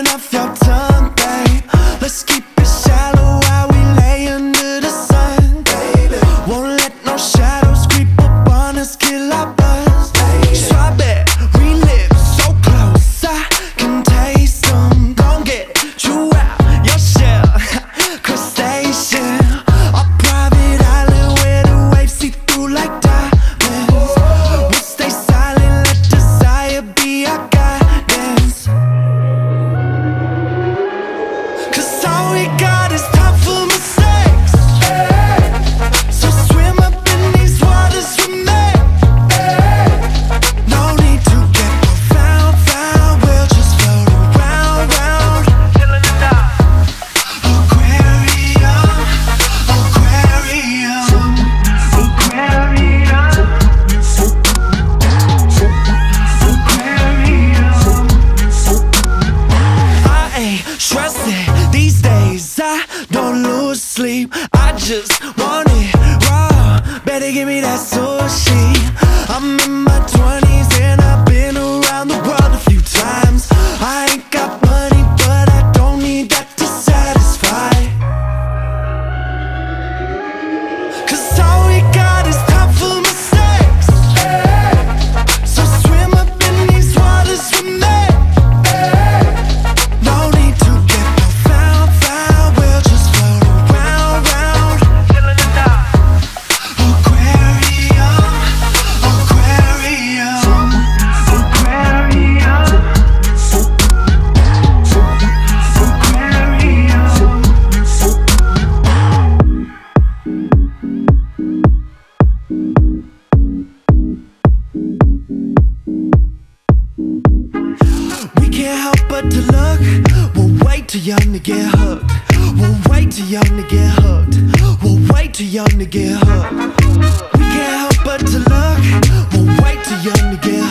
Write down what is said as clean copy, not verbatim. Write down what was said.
rolling off your tongue, babe. Let's keep it shallow while we lay under the sun, baby. Won't let no shadows creep up on us, kill our buzz, baby. Strawberry lips so close, I can taste them. Gon' get you out your shell, crustacean. A private island where the waves see through like diamonds. We'll stay silent, let desire be our guidance. Cause all we got is time for mistakes. So swim up in these waters with me. No need to get profound, we'll just float around, chillin' it out. Aquarium, aquarium, aquarium, aquarium. I ain't stressing these days, I don't lose sleep. I just want it raw, better give me that sushi. I'm in my 20s and I've been around the world a few times. I ain't got money, but I don't need that to satisfy. Cause all we got is time for mistakes. So swim up in these waters with me. No need to get profound, we'll just float around, chillin' it out. Aquarium, aquarium, aquarium, we can't help but to look. We're way too young to get hooked. We're way too young to get hooked. We're way too young to get hooked. We can't help but to look. We're way too young to get